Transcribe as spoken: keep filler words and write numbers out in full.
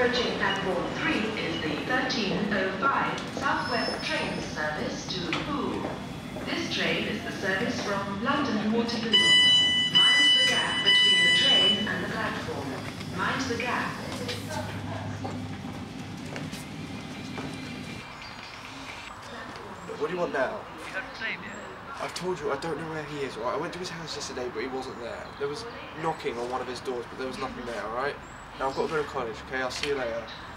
Approaching platform three is the thirteen oh five Southwest train service to Poole. This train is the service from London Waterloo. Mind the gap between the train and the platform. Mind the gap. What do you want now? You haven't played yet? I've told you, I don't know where he is, right? I went to his house yesterday, but he wasn't there. There was knocking on one of his doors, but there was nothing there, alright? Now I've got to go to college, okay? I'll see you later.